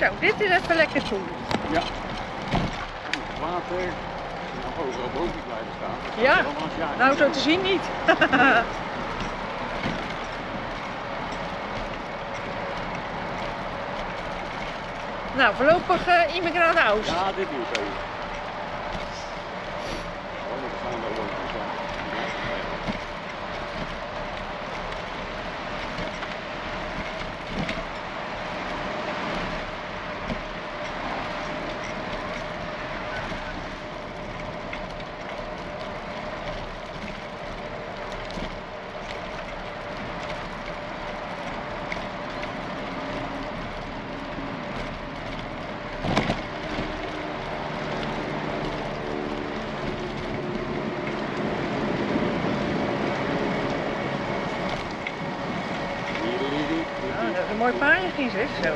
Zo, dit is even lekker zoen. Ja. Het water. Nou, overal boven blijven staan. Ja, nou zo te zien niet. Nou, voorlopig Immigrant House. Ja, dit is zo. Oh, dan gaan we wel goed aan. Oh, dat is een mooi paardje, zeg zo.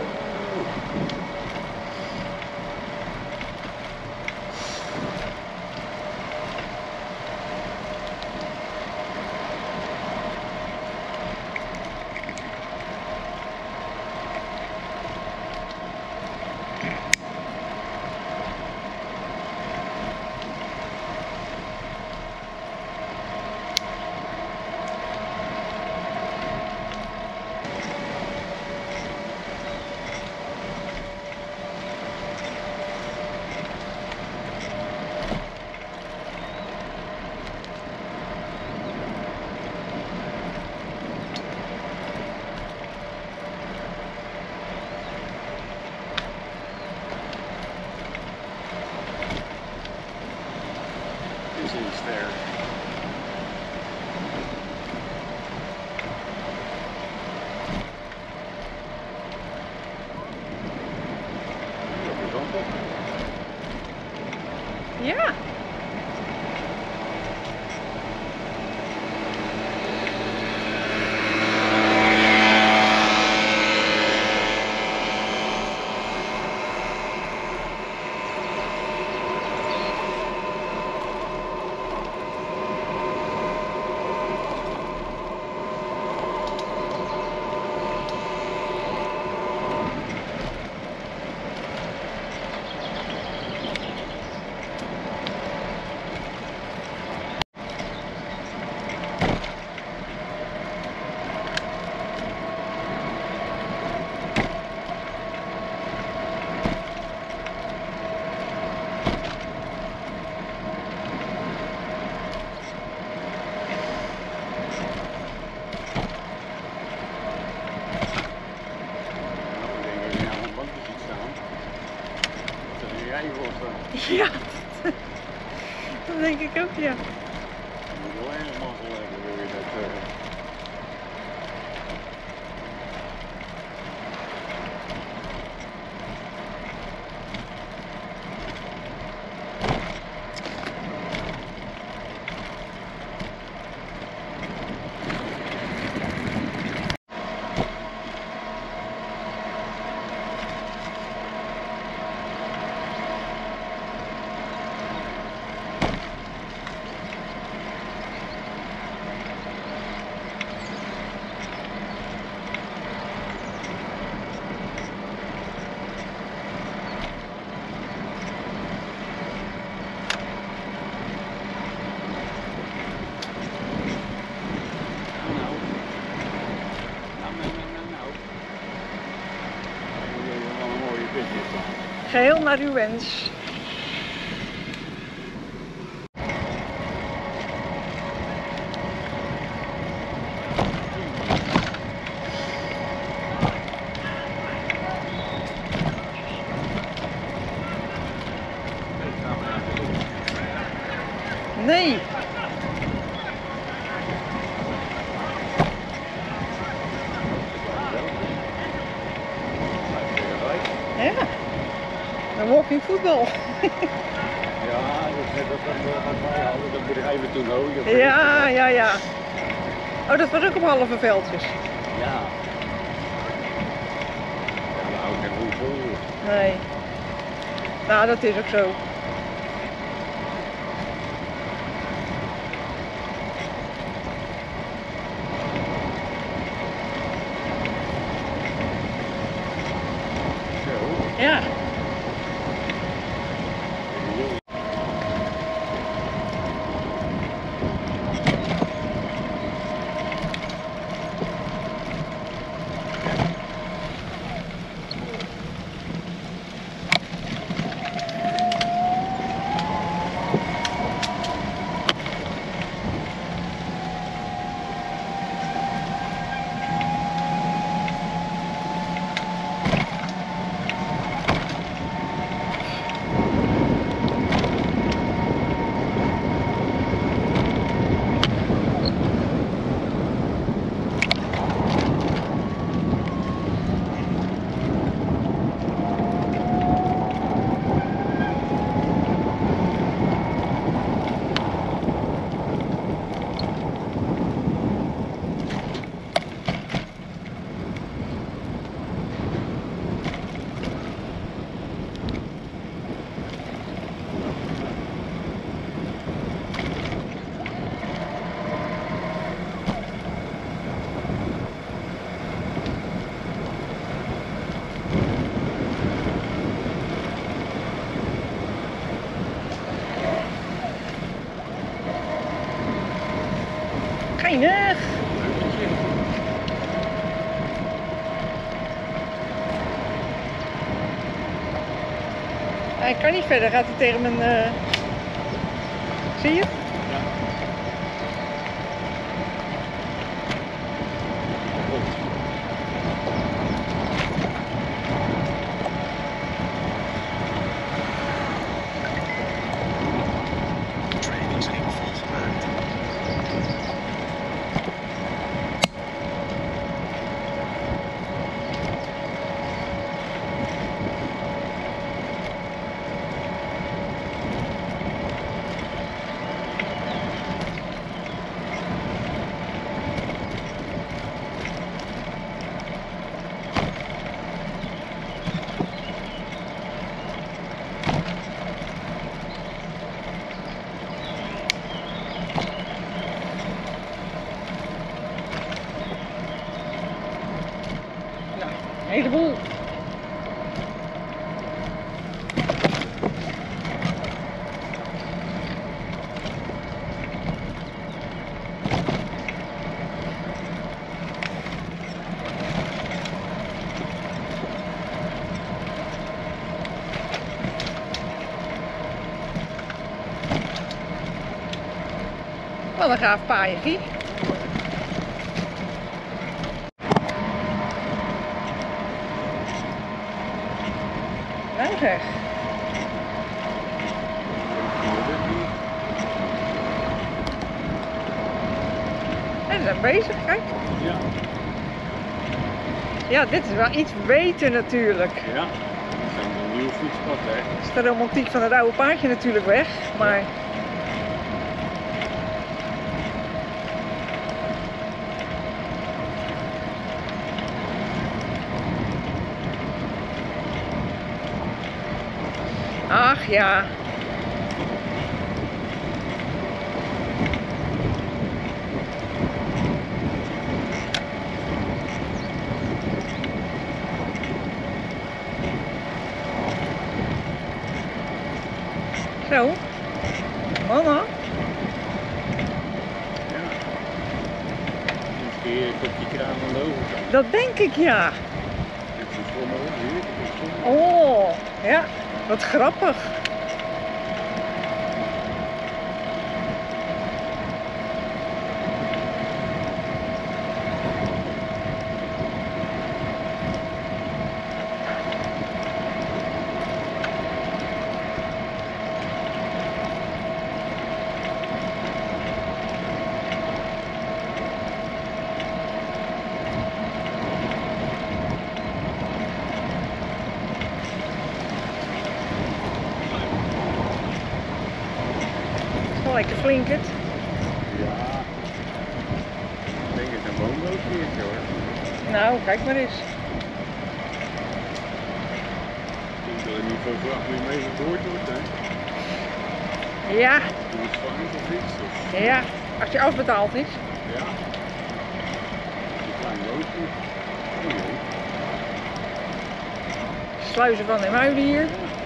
Is iets ver. Ja. Ja, dat denk ik ook, ja. Je moet wel helemaal gelijk wil je dat. Geheel naar uw wens. Nee. Ja. Een walking voetbal. Ja, dat wat wij hadden, dat bedrijf we toen ook. Ja, ja, ja. Oh, dat was ook op halve veldjes. Ja. Ja, maar ook geen goed vol. Nee. Nou, dat is ook zo. Zo. Ja. Geinig. Hij kan niet verder, gaat hij tegen mijn... Zie je? Ja. Trainingsring volgemaakt. Nou, een heleboel. Wat een gaaf paaier, Guy. Nou zeg. En ze zijn bezig, kijk. Ja. Ja, dit is wel iets beter natuurlijk. Ja. Dat is een nieuw fietspad, hè. Is de romantiek van het oude paardje natuurlijk weg, maar... Ach ja. Zo. Mama. Ja. Misschien komt die kraan aan de overkant. Dat denk ik, ja. Dit is een schommel hier. Dit is een schommel. Oh, ja. Wat grappig. Lekker flink het. Ja. Ik denk het een woonbootje hoor. Nou, kijk maar eens. Ik denk dat het niet zo 8 mm door wordt, hè. Ja, Doe het vangen of iets. Dus, ja. Als je afbetaald is. ja. Een klein bootje. Oh jee. Sluizen van de muiden hier.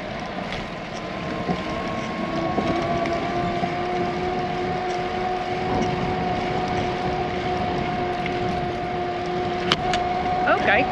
Oh, kijk.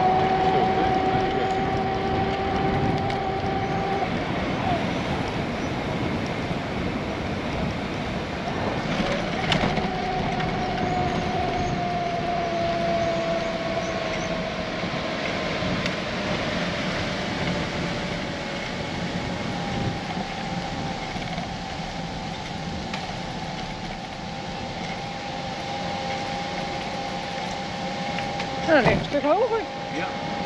Nou, dan ligt een stuk hoger. Ja.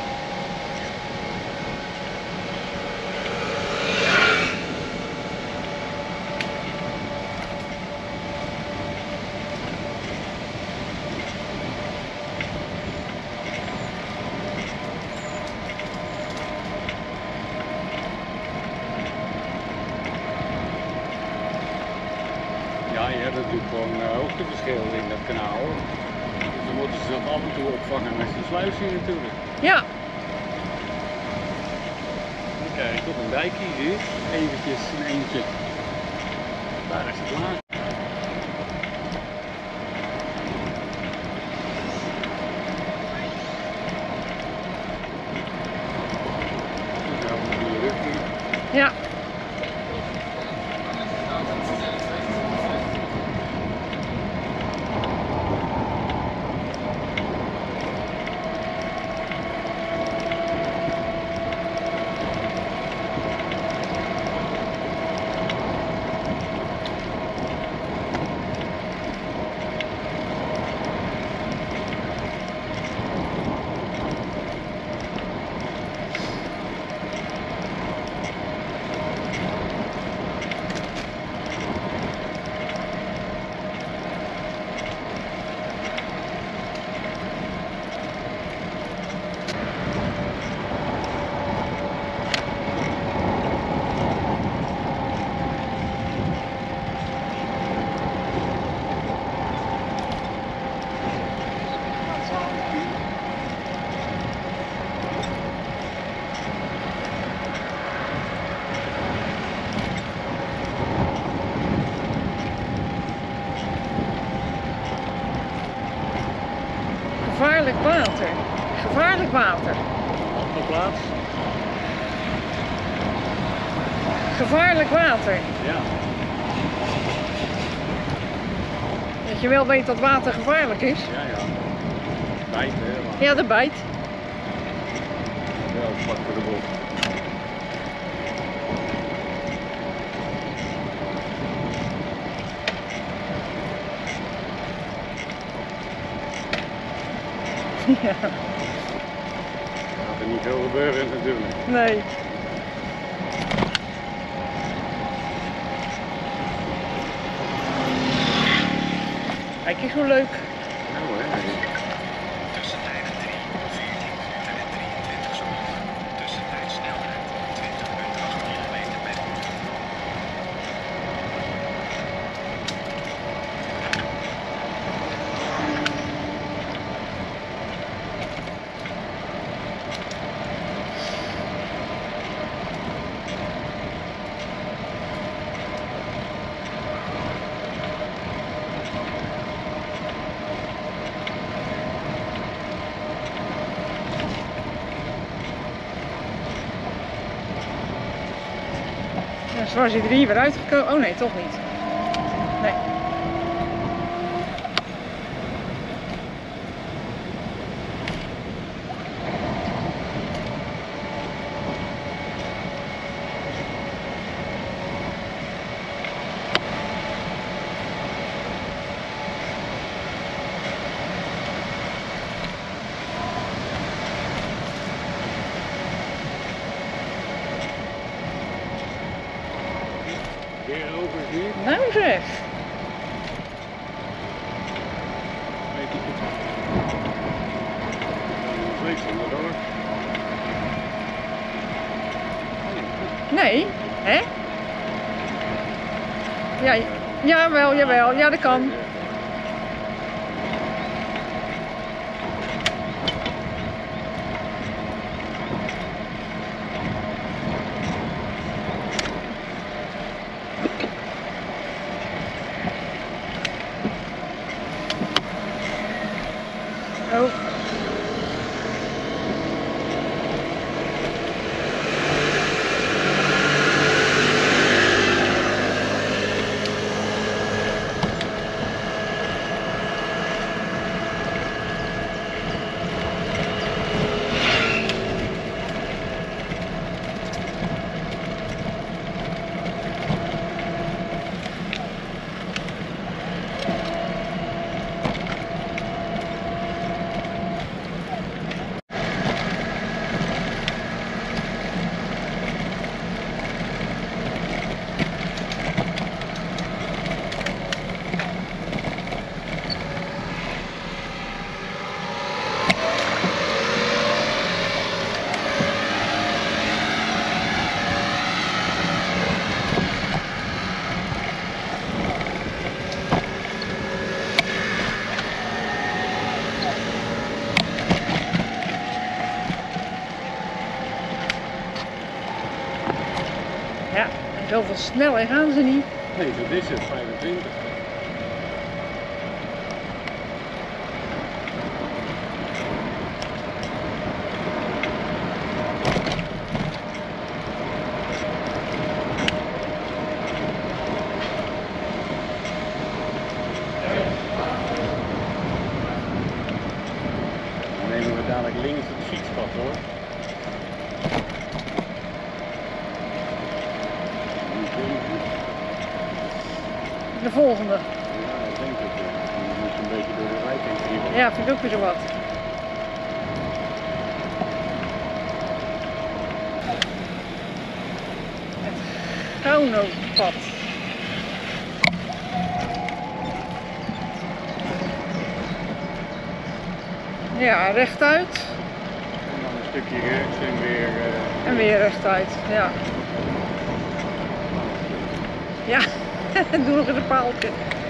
Ja, je hebt natuurlijk gewoon hoogteverschil in dat kanaal. Dus dan moeten ze dat af en toe opvangen met de sluis hier natuurlijk. Ja. Dan krijg je toch een dijkje hier. Eventjes een eentje. Daar is het laag. Ja. Gevaarlijk water. Gevaarlijk water. Op de plaats? Gevaarlijk water. Ja. Dat je wel weet dat water gevaarlijk is. Ja, ja. Bijt, hè. Maar Ja, dat bijt. wel vlak voor de bocht. Ja. Gaat er niet veel gebeuren natuurlijk. Nee. Kijk eens hoe leuk. Nou hè. Tussentijden 3, 14 minuten en 23 seconden. Tussentijd snelheid 20,8 km per uur. Ja, zo was hij er hier weer uitgekomen. Oh nee, toch niet. Nee. Weer over hier. Nou zeg. Weet je goed. Dan vlees onderdoor. Nee, hè? Ja, jawel, jawel. Ja, dat kan. Oh. Ja, zoveel sneller gaan ze niet. Nee, dat is het, 25. De volgende. Ja, ik denk het. Dan moet je een beetje door de wijk heen kriebelen. Ja, vind ik ook weer zo wat. Het Gaunopad. Ja, rechtuit. En dan een stukje rechts en weer... En weer rechtuit, ja. Ja, doe nog eens een paaltje.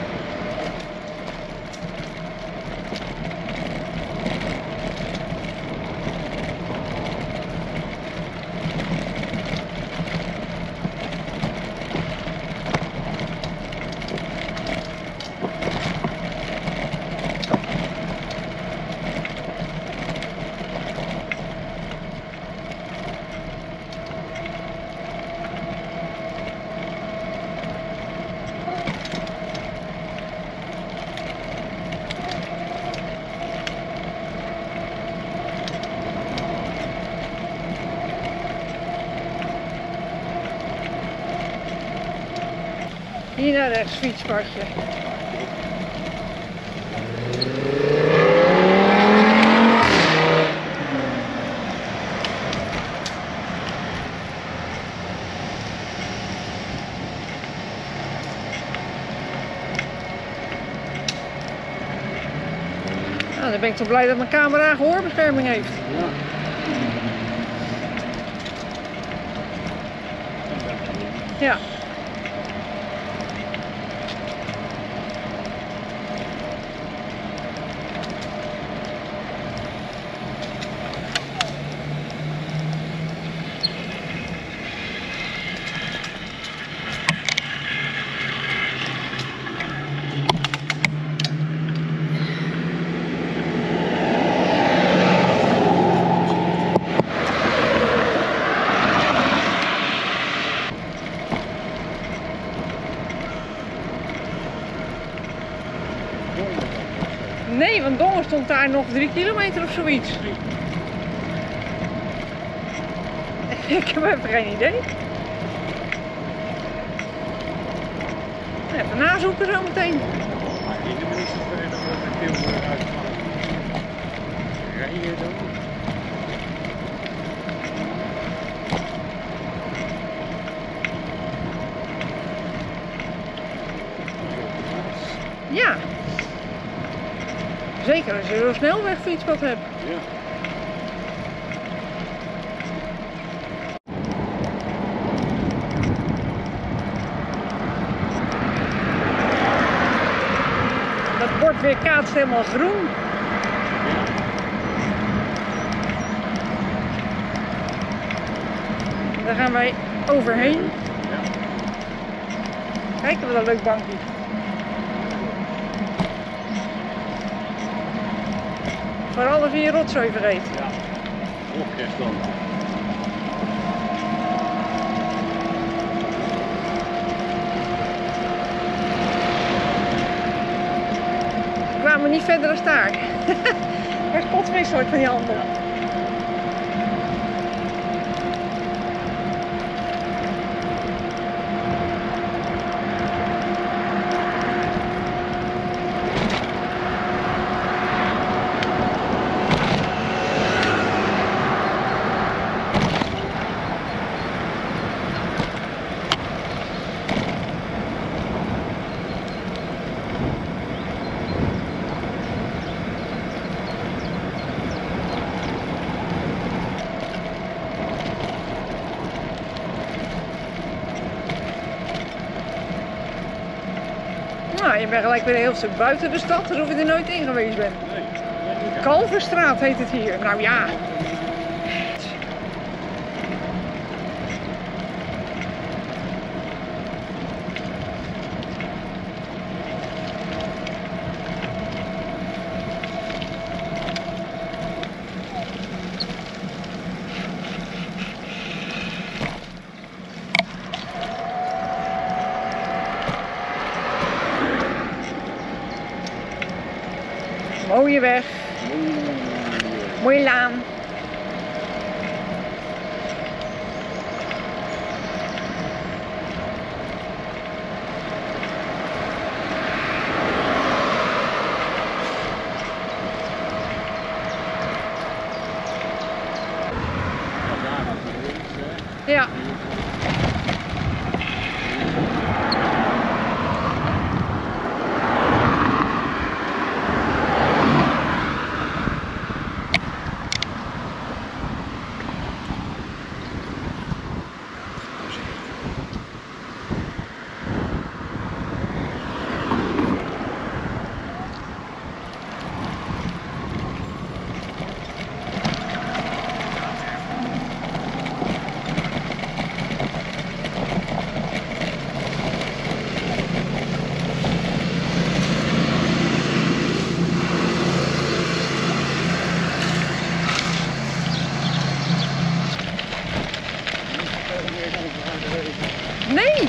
Hier naar rechts, fietspadje. Nou, dan ben ik toch blij dat mijn camera gehoorbescherming heeft. Ja. Ja. Nee, want Dongen stond daar nog 3 kilometer of zoiets. Ik heb even geen idee. Even nazoeken zo meteen. Maar in de minister verder wordt het heel veel uitgevallen. Rijden dan? Ja. Zeker als je zo'n snelwegfietspad hebt. Ja. Dat bord weer kaatst helemaal groen. Daar gaan wij overheen. Ja. Kijk, wat een leuk bankje. Vooral als je je rotzooi vergeet. Ja. Opgest dan. We kwamen niet verder dan daar. Maar spotvis wordt van die handel. Nou, je bent gelijk weer een heel stuk buiten de stad, alsof je er nooit in geweest bent. Nee. Kalverstraat heet het hier. Nou ja. Mooie weg, mooie laan. Nee!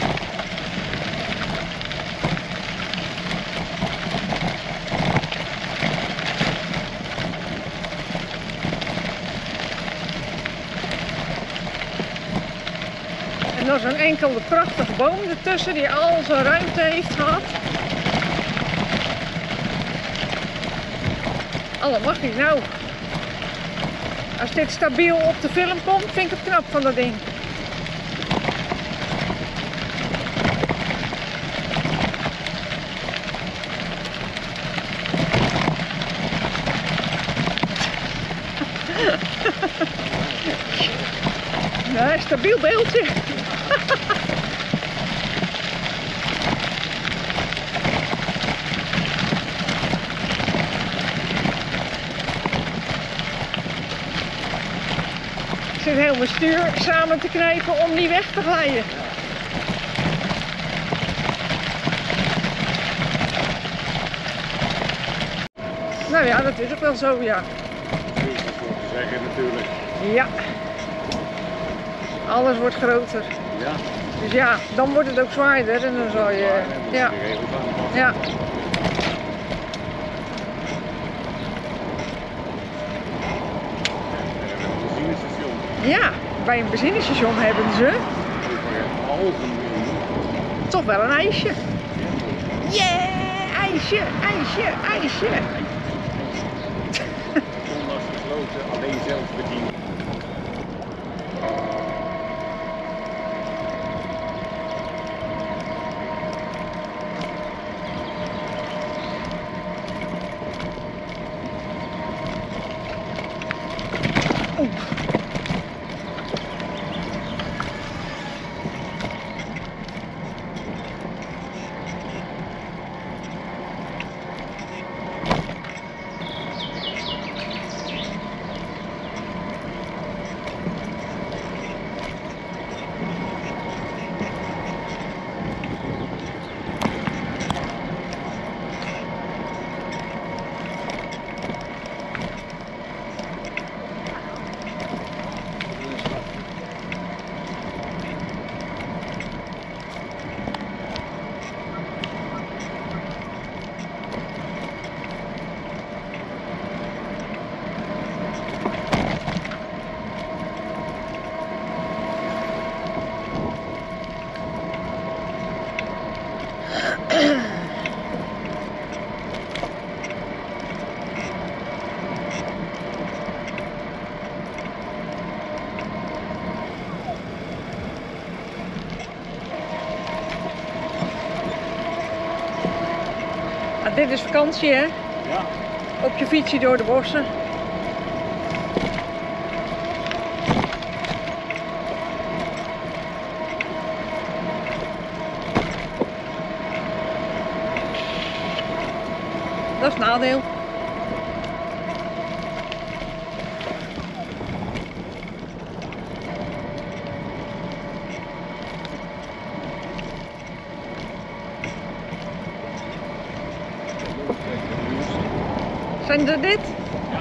En dan zo'n enkele prachtige boom ertussen die al zijn ruimte heeft gehad. Allemachtig nou. Als dit stabiel op de film komt, vind ik het knap van dat ding. Ja, stabiel beeldje. Ik zit heel mijn stuur samen te knijpen om niet weg te glijden. Nou ja, dat is ook wel zo, ja. Dat is voor te zeggen natuurlijk. Ja. Alles wordt groter. Ja. Dus ja, dan wordt het ook zwaarder en dan zal je... Ja. Ja. Ja, bij een benzinestation hebben ze toch wel een ijsje. Yeah, ijsje, ijsje, ijsje. Zondags gesloten, alleen zelf bedienen. Dit is vakantie, hè? Ja. Op je fietsje door de bossen. Dat is het nadeel. Zijn ze dit? Ja.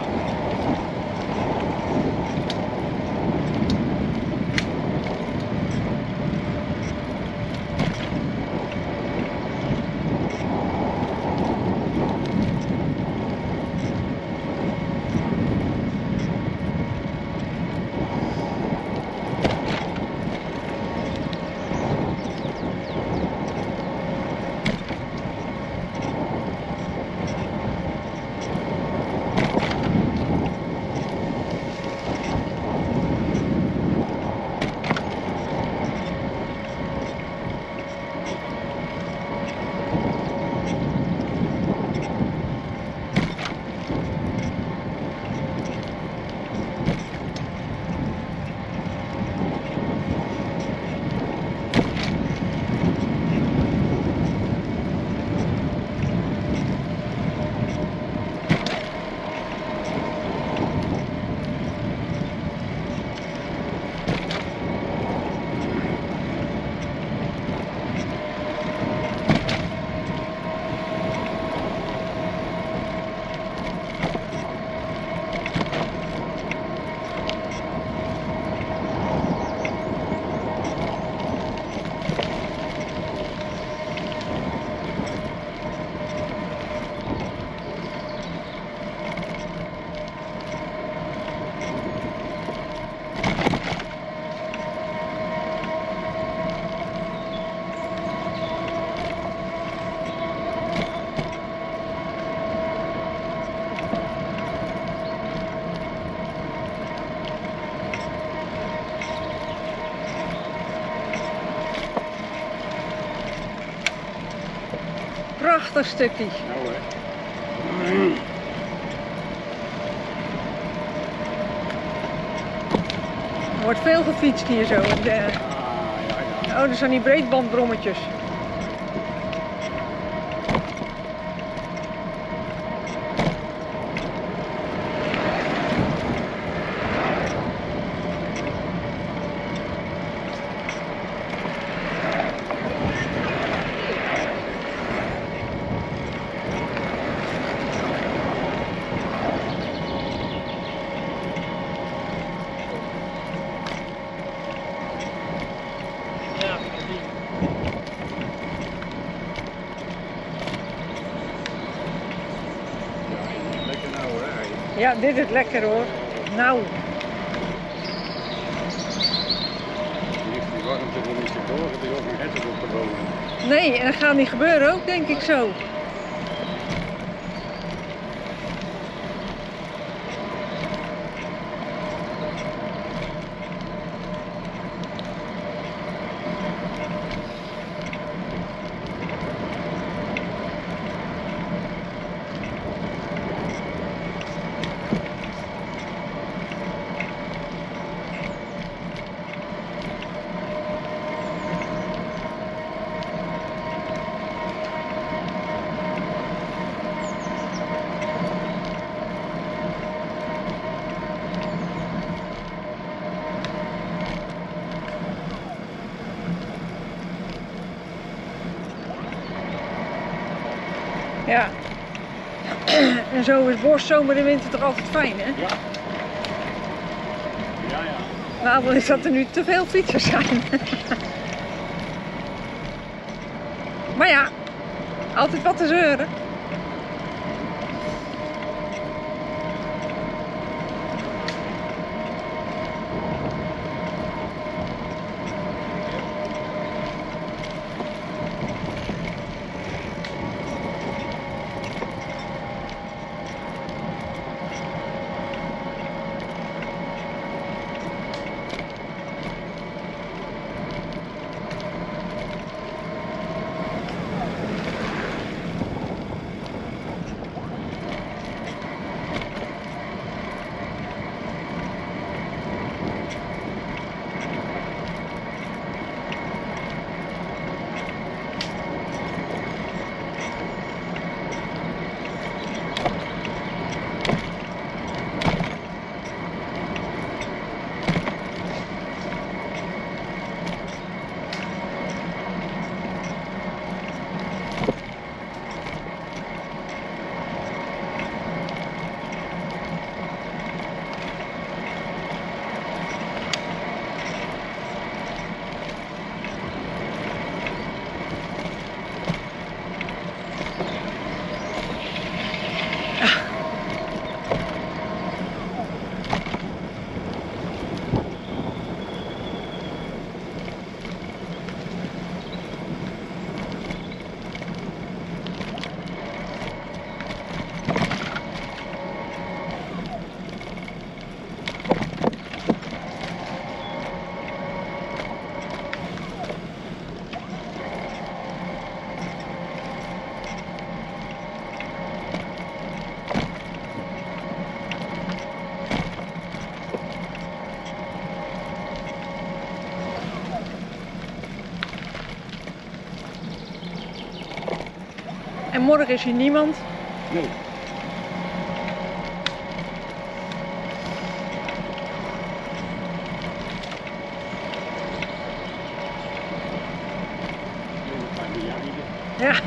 prachtig stukje. Nou hè. Er wordt veel gefietst hier zo. Ja. Oh, er zijn die breedbandbrommetjes. Lekker nou hè. Ja, dit is lekker hoor. Nou, Die warmte wil niet zo door, het is ook een herten op te wonen. nee, en dat gaat niet gebeuren ook, denk ik zo. Ja. En zo is borst zomer en winter toch altijd fijn, hè? Ja. Ja, ja. Nou, wel is dat er nu te veel fietsers zijn. Maar ja, altijd wat te zeuren. En morgen is hier niemand. Nee. Ja.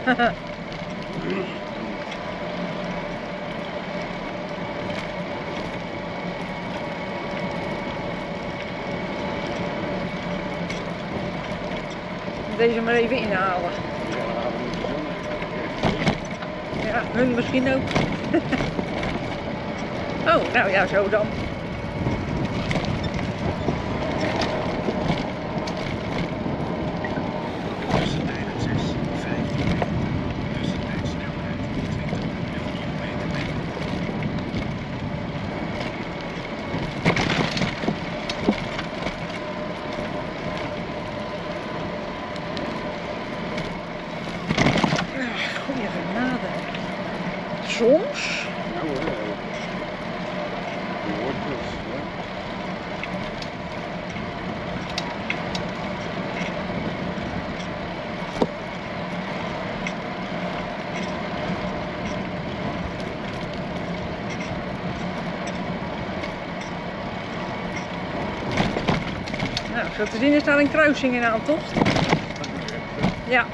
Deze maar even inhalen. Ja, hun misschien ook. Oh, nou ja, zo dan. Tussentijden 6, 15 meter. Tussentijd snelheid 20 kilometer per uur. Soms. Nou, je hoort het. Ja. Nou, zo te zien is daar een kruising in aantocht. Ja.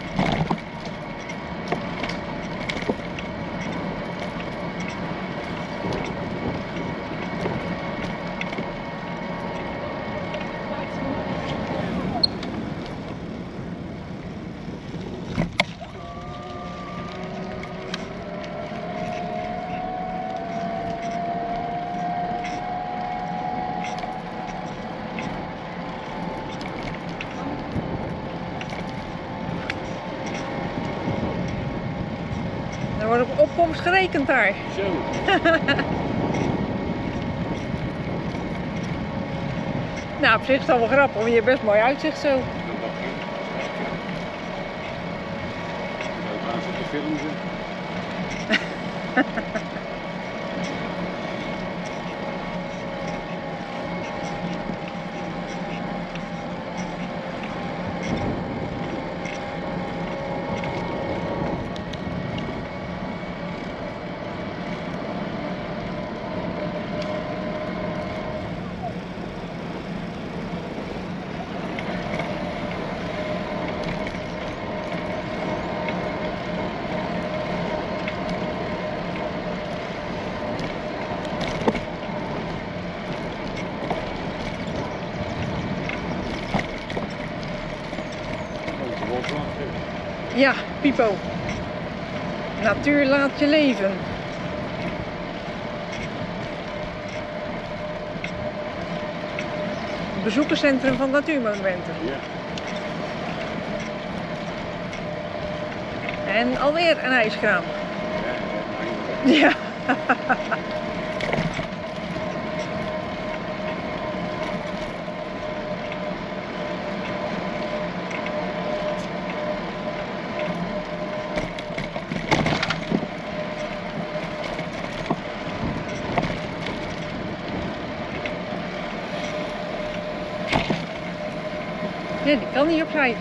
Er wordt op opkomst gerekend daar. Zo. Nou, op zich is het al wel grappig, want je hebt best mooi uitzicht zo. Dat dacht ik. Nou, gaan ze te filmen. Ja, Pipo. Natuur laat je leven. Bezoekerscentrum van Natuurmonumenten. Ja. En alweer een ijskraam. Ja, Ja. Ja, die kan niet opzij.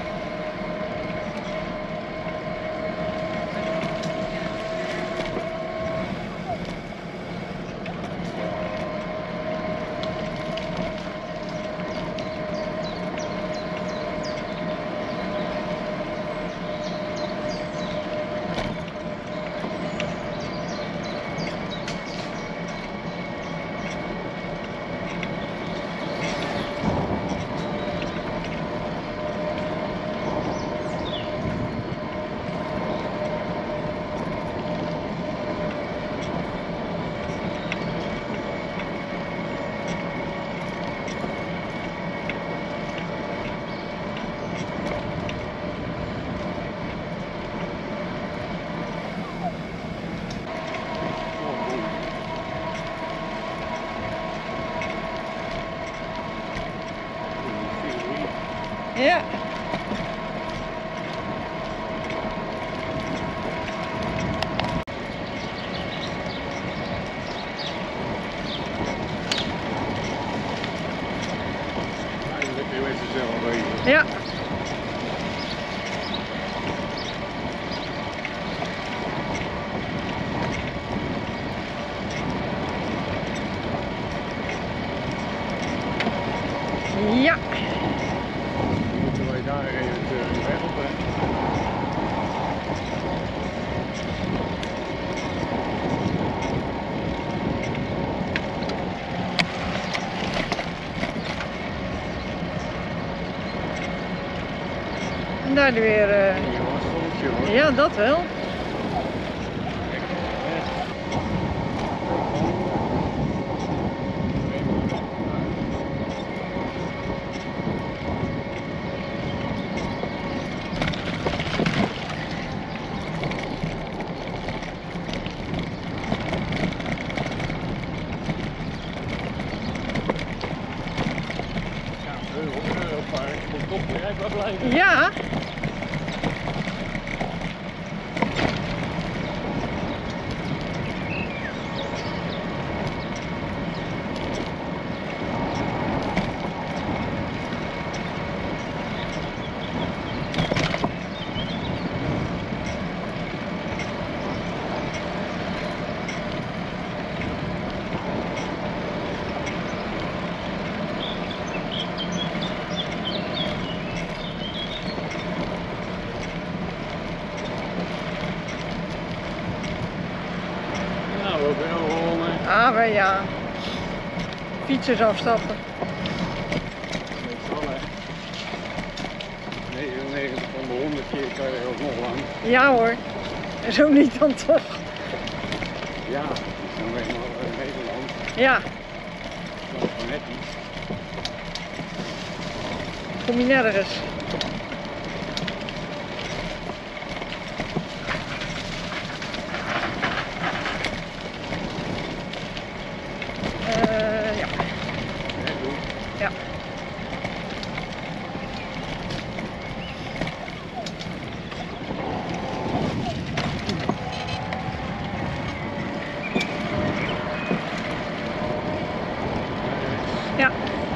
Ja. eigenlijk heel even zelf weten. Ja. Ja. Dan moeten wij daar even de weg op. En daar weer. Hier was het zonnetje hoor. Ja, dat wel. Moet toch bereikbaar blijven. Ja. Ah, maar ja. Fietsers afstappen. Meestal hè. 99 van de 100 keer kan je ook nog lang. Ja hoor. En zo niet dan toch. Ja, dat is dan weer nog Nederland. Ja, Dat is net iets. kom je nergens. Ja. Hè, doe. Ja. Ja.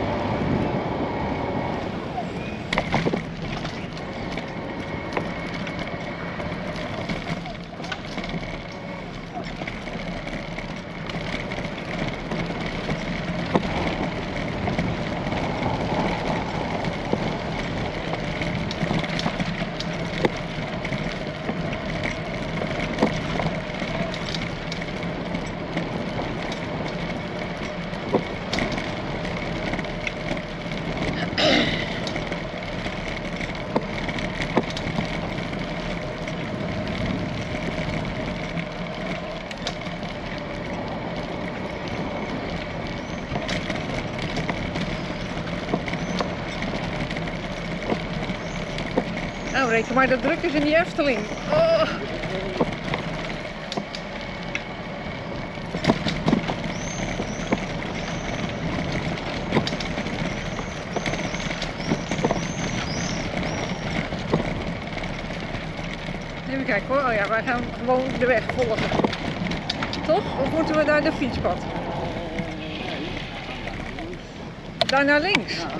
Nou, reken maar dat druk is in die Efteling. Oh. Even kijken hoor. Oh ja, wij gaan gewoon de weg volgen. Toch? Of moeten we daar de fietspad? Daar naar links? Ja.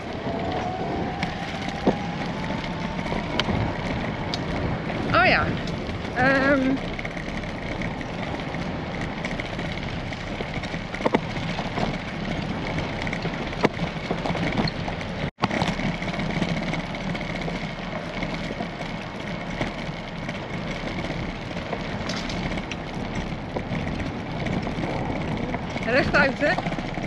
Oh ja. Rechtuit, hè?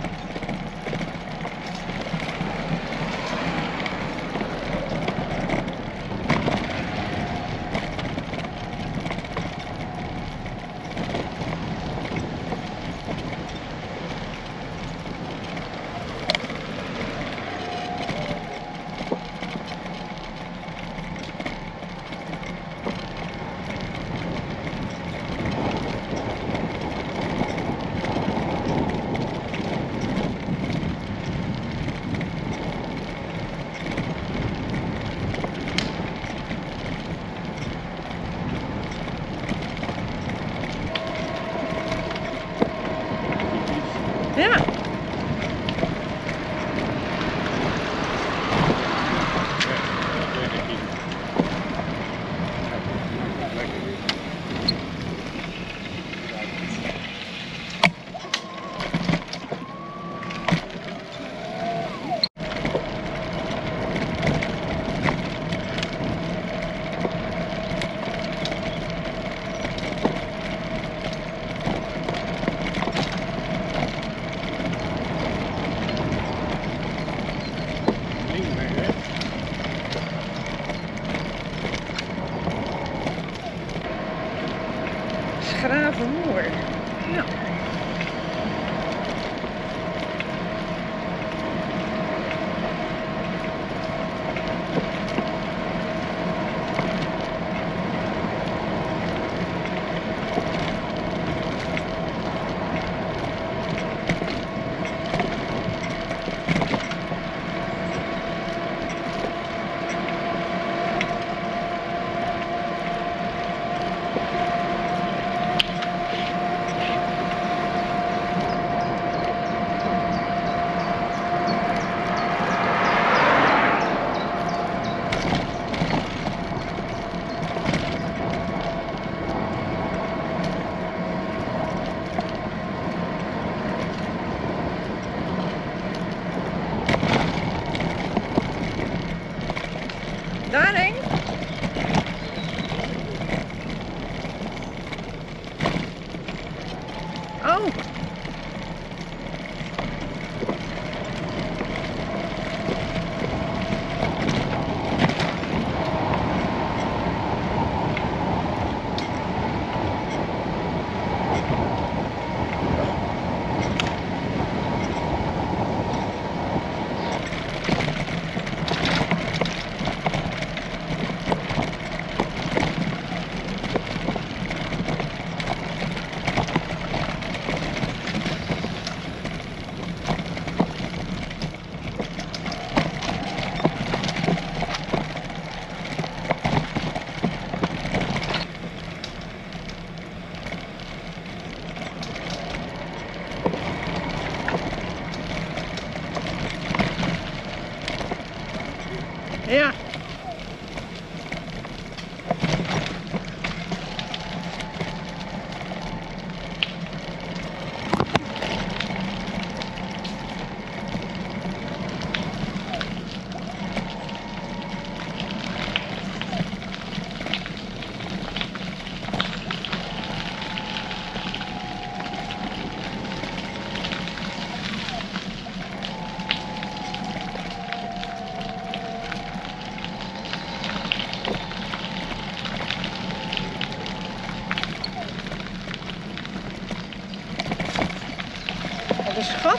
Ja. Schravenmoer. Ja.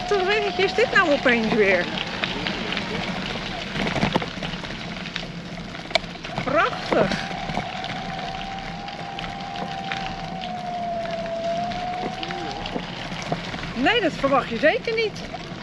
Wat een weggetje is dit nou opeens weer? Prachtig. Nee, dat verwacht je zeker niet.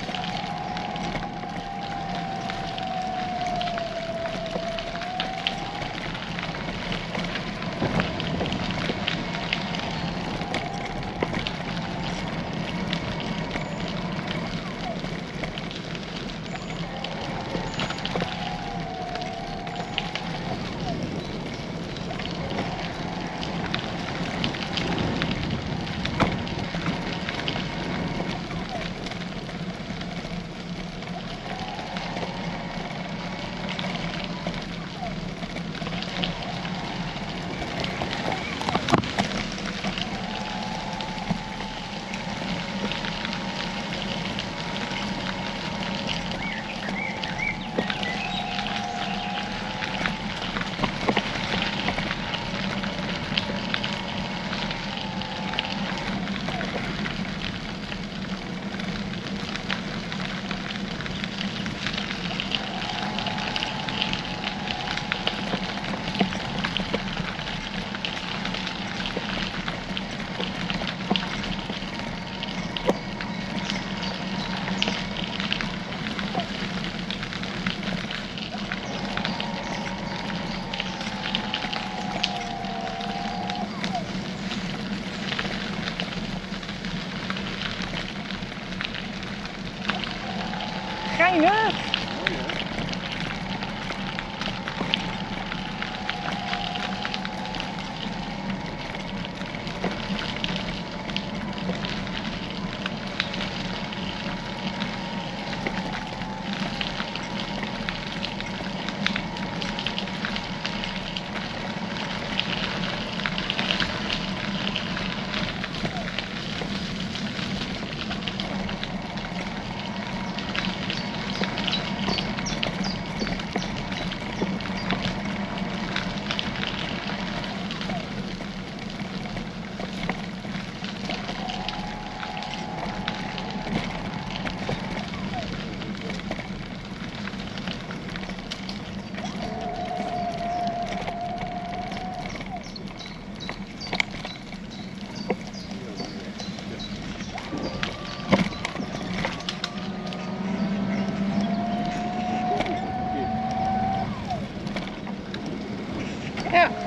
Geinig. Ja.